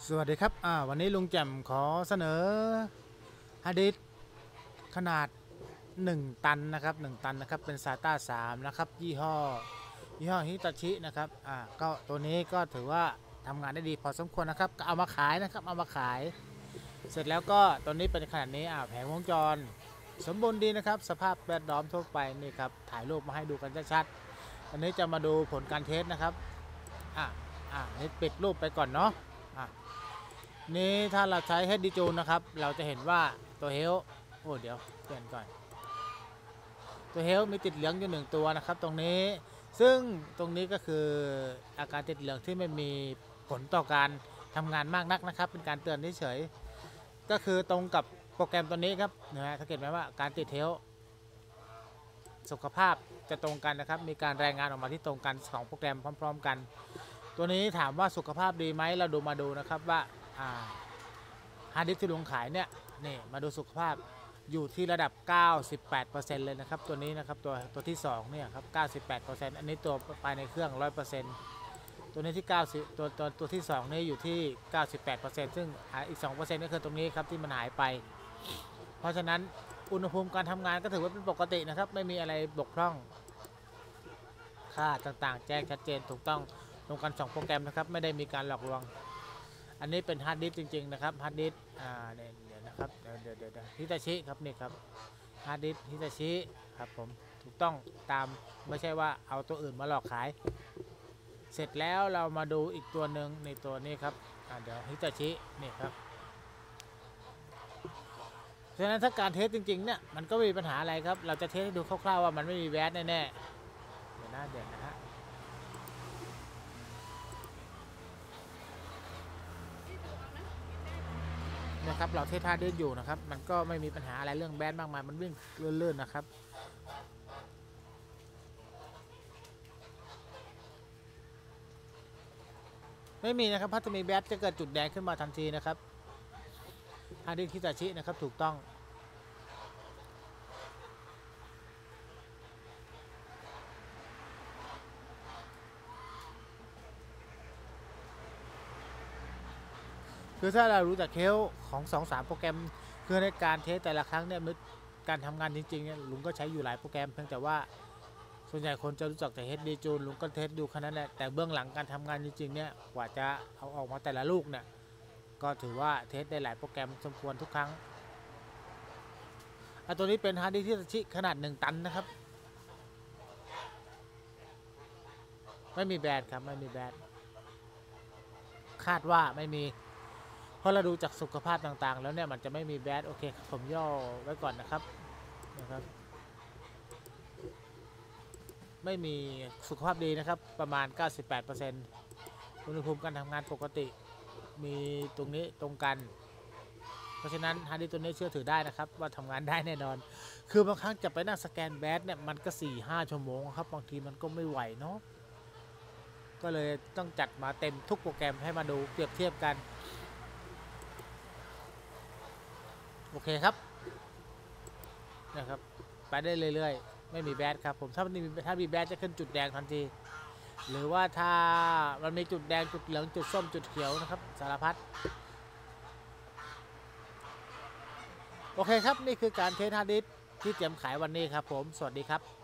สวัสดีครับวันนี้ลุงแจ่มขอเสนอฮาร์ดดิสก์ขนาด1ตันนะครับ1ตันนะครับเป็น SATA 3นะครับยี่ห้อฮิตาชินะครับก็ตัวนี้ก็ถือว่าทำงานได้ดีพอสมควรนะครับก็เอามาขายนะครับเอามาขายเสร็จแล้วก็ตัวนี้เป็นขนาดนี้แผงวงจรสมบูรณ์ดีนะครับสภาพแวดล้อมทั่วไปนี่ครับถ่ายรูปมาให้ดูกันชัดๆอันนี้จะมาดูผลการเทสนะครับนี่ปิดรูปไปก่อนเนาะนี้ถ้าเราใช้ HD จูนนะครับเราจะเห็นว่าตัวเฮลเดี๋ยวเปลี่ยนก่อนตัวเฮลมีติดเหลืองอยู่1ตัวนะครับตรงนี้ซึ่งตรงนี้ก็คืออาการติดเหลืองที่ไม่มีผลต่อการทำงานมากนักนะครับเป็นการเตือนเฉยๆก็คือตรงกับโปรแกรมตัวนี้ครับสังเกตไหมว่าการติดเฮลสุขภาพจะตรงกันนะครับมีการรายงานออกมาที่ตรงกัน2โปรแกรมพร้อมๆกันตัวนี้ถามว่าสุขภาพดีไหมเรามาดูนะครับว่าฮาร์ดดิสก์ที่ลุงขายเนี่ยนี่มาดูสุขภาพอยู่ที่ระดับ 98% เลยนะครับตัวนี้นะครับตัวที่2เนี่ยครับ 98% อันนี้ตัวภายในเครื่อง 100% ตัวนี้ที่90ตัวที่2นี่อยู่ที่ 98% ซึ่งอีก 2% ก็คือตรงนี้ครับที่มันหายไปเพราะฉะนั้นอุณหภูมิการทำงานก็ถือว่าเป็นปกตินะครับไม่มีอะไรบกพร่องค่าต่างๆแจ้งชัดเจนถูกต้องตรงกัน2โปรแกรมนะครับไม่ได้มีการหลอกลวงอันนี้เป็นฮาร์ดดิสก์จริงๆนะครับฮาร์ดดิสก์เดี๋ยวนะครับเดี๋ยวฮิตาชิครับนี่ครับฮาร์ดดิสก์ฮิตาชิครับผมถูกต้องตามไม่ใช่ว่าเอาตัวอื่นมาหลอกขายเสร็จแล้วเรามาดูอีกตัวหนึ่งในตัวนี้ครับเดี๋ยวฮิตาชินี่ครับฉะนั้นถ้าการเทสจริงๆเนี่ยมันก็ไม่มีปัญหาอะไรครับเราจะเทสให้ดูคร่าวๆว่ามันไม่มีแวดแน่ๆเดี๋ยวนะฮะนะครับเราเทสท่าเดินอยู่นะครับมันก็ไม่มีปัญหาอะไรเรื่องแบนมากมายมันวิ่งลื่นๆนะครับไม่มีนะครับถ้าจะมีแบนจะเกิดจุดแดงขึ้นมาทันทีนะครับฮาร์ดดิสก์ฮิตาชินะครับถูกต้องคือถ้าเรารู้จักเคสของ2-3โปรแกรมคือในการเทสแต่ละครั้งเนี่ยการทำงานจริงๆเนี่ยลุงก็ใช้อยู่หลายโปรแกรมเพียงแต่ว่าส่วนใหญ่คนจะรู้จักแต่ HD จูนลุงก็เทสดูแค่นั้นแหละแต่เบื้องหลังการทำงานจริงๆเนี่ยกว่าจะเอาออกมาแต่ละลูกเนี่ยก็ถือว่าเทสได้หลายโปรแกรมสมควรทุกครั้งตัวนี้เป็นฮาร์ดดิสก์ฮิตาชิขนาด1ตันนะครับไม่มีแบรนด์ครับไม่มีแบรนด์คาดว่าไม่มีเพราะเราดูจากสุขภาพต่างๆแล้วเนี่ยมันจะไม่มีแบดโอเคผมย่อไว้ก่อนนะครับไม่มีสุขภาพดีนะครับประมาณ 98% อุณหภูมิการทำงานปกติมีตรงนี้ตรงกันเพราะฉะนั้นฮาร์ดดิสก์ตัวนี้เชื่อถือได้นะครับว่าทำงานได้แน่นอนคือบางครั้งจะไปนั่งสแกนแบดเนี่ยมันก็ 4-5 ชั่วโมงครับบางทีมันก็ไม่ไหวเนาะก็เลยต้องจัดมาเต็มทุกโปรแกรมให้มาดูเปรียบเทียบกันโอเคครับนะครับไปได้เรื่อยๆไม่มีแบดครับผมถ้ามีแบดจะขึ้นจุดแดงทันทีหรือว่าถ้ามันมีจุดแดงจุดเหลืองจุดส้มจุดเขียวนะครับสารพัดโอเคครับนี่คือการเทสฮาร์ดดิสก์ที่เตรียมขายวันนี้ครับผมสวัสดีครับ